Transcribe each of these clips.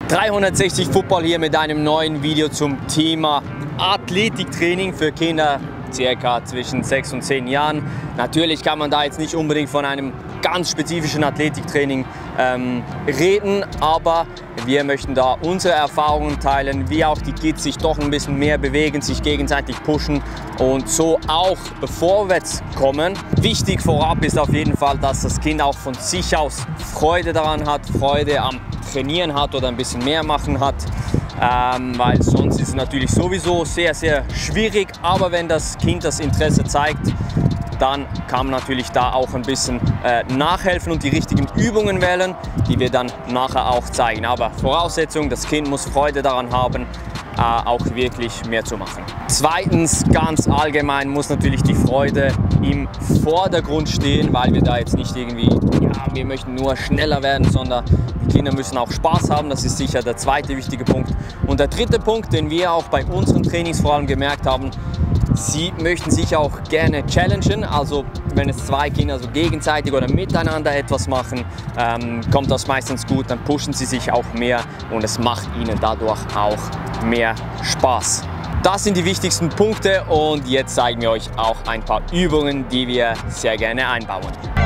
360 Football hier mit einem neuen Video zum Thema Athletiktraining für Kinder circa zwischen 6 und 10 Jahren. Natürlich kann man da jetzt nicht unbedingt von einem ganz spezifischen Athletiktraining reden, aber wir möchten da unsere Erfahrungen teilen, wie auch die Kids sich doch ein bisschen mehr bewegen, sich gegenseitig pushen und so auch vorwärts kommen. Wichtig vorab ist auf jeden Fall, dass das Kind auch von sich aus Freude daran hat, Freude am Trainieren hat oder ein bisschen mehr machen hat, weil sonst ist es natürlich sowieso sehr, sehr schwierig, aber wenn das Kind das Interesse zeigt, dann kann man natürlich da auch ein bisschen nachhelfen und die richtigen Übungen wählen, die wir dann nachher auch zeigen. Aber Voraussetzung, das Kind muss Freude daran haben, auch wirklich mehr zu machen. Zweitens, ganz allgemein muss natürlich die Freude im Vordergrund stehen, weil wir da jetzt nicht irgendwie, ja, wir möchten nur schneller werden, sondern die Kinder müssen auch Spaß haben. Das ist sicher der zweite wichtige Punkt. Und der dritte Punkt, den wir auch bei unseren Trainings vor allem gemerkt haben, sie möchten sich auch gerne challengen, also wenn es zwei Kinder so gegenseitig oder miteinander etwas machen, kommt das meistens gut, dann pushen sie sich auch mehr und es macht ihnen dadurch auch mehr Spaß. Das sind die wichtigsten Punkte und jetzt zeigen wir euch auch ein paar Übungen, die wir sehr gerne einbauen.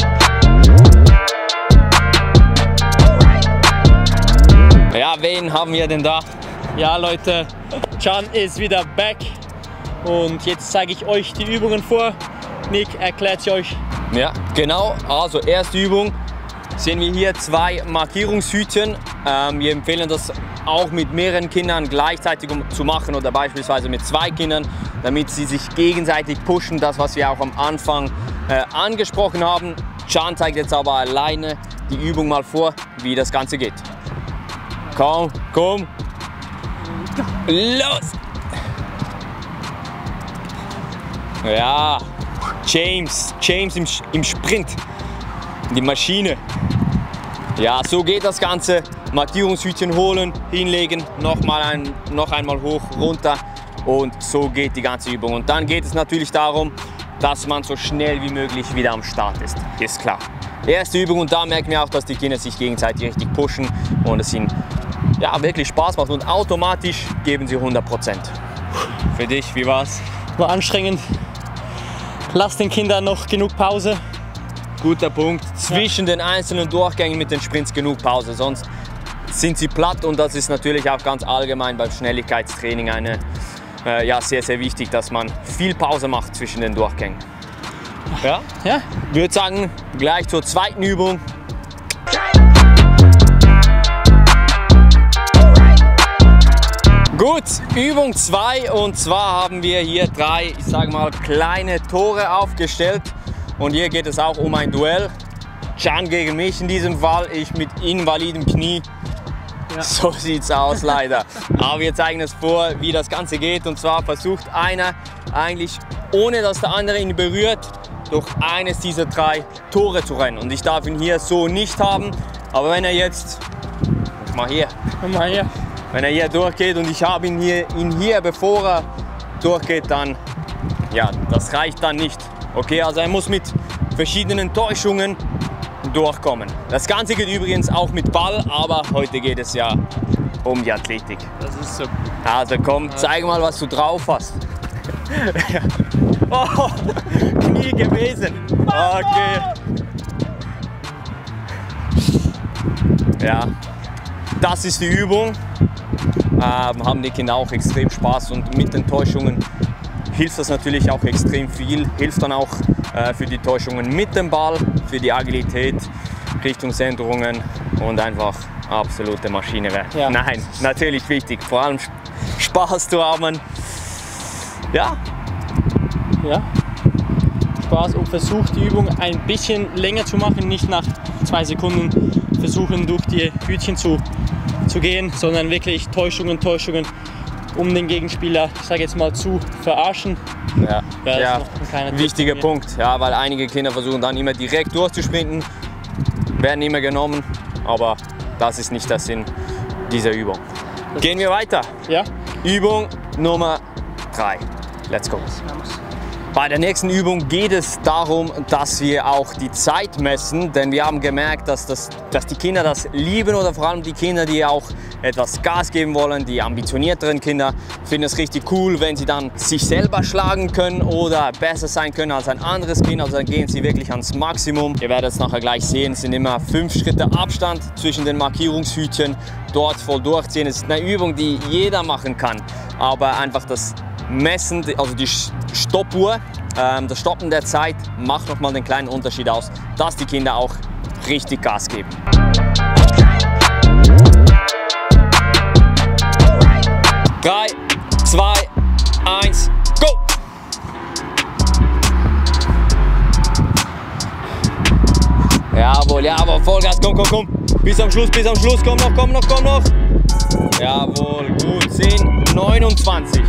Ja, wen haben wir denn da? Ja Leute, Can ist wieder back. Und jetzt zeige ich euch die Übungen vor. Nick erklärt sie euch. Ja, genau. Also erste Übung sehen wir hier zwei Markierungshütchen. Wir empfehlen das auch mit mehreren Kindern gleichzeitig zu machen oder beispielsweise mit zwei Kindern, damit sie sich gegenseitig pushen. Das, was wir auch am Anfang angesprochen haben. Can zeigt jetzt aber alleine die Übung mal vor, wie das Ganze geht. Komm, komm. Los! Ja, James im Sprint, die Maschine. Ja, so geht das Ganze. Markierungshütchen holen, hinlegen, noch einmal hoch, runter und so geht die ganze Übung. Und dann geht es natürlich darum, dass man so schnell wie möglich wieder am Start ist klar. Erste Übung und da merken wir auch, dass die Kinder sich gegenseitig richtig pushen und es ihnen ja, wirklich Spaß macht und automatisch geben sie 100%. Für dich, wie war's? War anstrengend. Lass den Kindern noch genug Pause. Guter Punkt. Zwischen den einzelnen Durchgängen mit den Sprints genug Pause, sonst sind sie platt und das ist natürlich auch ganz allgemein beim Schnelligkeitstraining ja, sehr, sehr wichtig, dass man viel Pause macht zwischen den Durchgängen. Ja? Ja. Ich würde sagen, gleich zur zweiten Übung. Gut, Übung 2 und zwar haben wir hier drei, ich sage mal, kleine Tore aufgestellt und hier geht es auch um ein Duell. Can gegen mich in diesem Fall, ich mit invalidem Knie. Ja. So sieht's aus leider. Aber wir zeigen es vor, wie das Ganze geht und zwar versucht einer eigentlich, ohne dass der andere ihn berührt, durch eines dieser drei Tore zu rennen. Und ich darf ihn hier so nicht haben, aber wenn er jetzt, mal hier. Wenn er hier durchgeht und ich habe ihn hier, bevor er durchgeht, dann, ja, das reicht dann nicht. Okay, also er muss mit verschiedenen Täuschungen durchkommen. Das Ganze geht übrigens auch mit Ball, aber heute geht es ja um die Athletik. Das ist so. Also komm, zeig mal, was du drauf hast. Oh, Knie gewesen. Okay. Ja, das ist die Übung. Haben die Kinder auch extrem Spaß und mit den Täuschungen hilft das natürlich auch extrem viel, hilft dann auch für die Täuschungen mit dem Ball, für die Agilität, Richtungsänderungen und einfach absolute Maschine werden. Ja. Nein, natürlich wichtig, vor allem Spaß zu haben. Ja. Ja. Spaß und versucht die Übung ein bisschen länger zu machen, nicht nach 2 Sekunden versuchen durch die Hütchen zu gehen, sondern wirklich Täuschungen, um den Gegenspieler, ich sage jetzt mal, zu verarschen. Ja, ja, wichtiger Punkt, ja, weil einige Kinder versuchen dann immer direkt durchzusprinten, werden immer genommen, aber das ist nicht der Sinn dieser Übung. Gehen wir weiter. Ja. Übung Nummer 3. Let's go. Bei der nächsten Übung geht es darum, dass wir auch die Zeit messen, denn wir haben gemerkt, dass die Kinder das lieben oder vor allem die Kinder, die auch etwas Gas geben wollen. Die ambitionierteren Kinder finden es richtig cool, wenn sie dann sich selber schlagen können oder besser sein können als ein anderes Kind. Also dann gehen sie wirklich ans Maximum. Ihr werdet es nachher gleich sehen, es sind immer 5 Schritte Abstand zwischen den Markierungshütchen. Dort voll durchziehen. Es ist eine Übung, die jeder machen kann, aber einfach das Messen, also die Stoppuhr, das Stoppen der Zeit macht nochmal den kleinen Unterschied aus, dass die Kinder auch richtig Gas geben. 3, 2, 1, go! Jawohl, jawohl, Vollgas, komm, komm, komm. Bis am Schluss, komm noch, komm noch, komm noch. Jawohl, gut, 10, 29.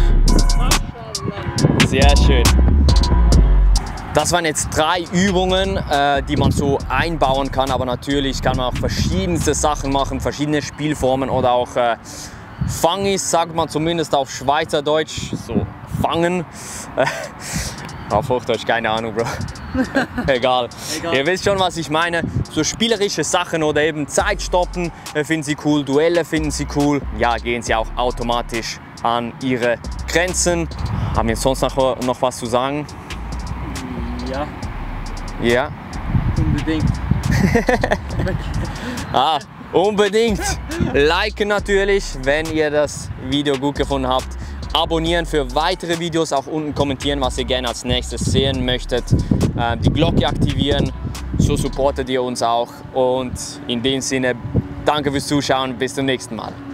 Sehr schön. Das waren jetzt 3 Übungen, die man so einbauen kann, aber natürlich kann man auch verschiedenste Sachen machen, verschiedene Spielformen oder auch Fangis, sagt man zumindest auf Schweizerdeutsch, so fangen. Auf Hochdeutsch, keine Ahnung, Bro. Egal. Ihr wisst schon, was ich meine. So spielerische Sachen oder eben Zeitstoppen finden sie cool, Duelle finden sie cool. Ja, gehen sie auch automatisch an ihre Grenzen. Haben wir sonst noch was zu sagen? Ja. Ja? Unbedingt. Unbedingt. Liken natürlich, wenn ihr das Video gut gefunden habt. Abonnieren für weitere Videos, auch unten kommentieren, was ihr gerne als nächstes sehen möchtet. Die Glocke aktivieren, so supportet ihr uns auch. Und in dem Sinne, danke fürs Zuschauen, bis zum nächsten Mal.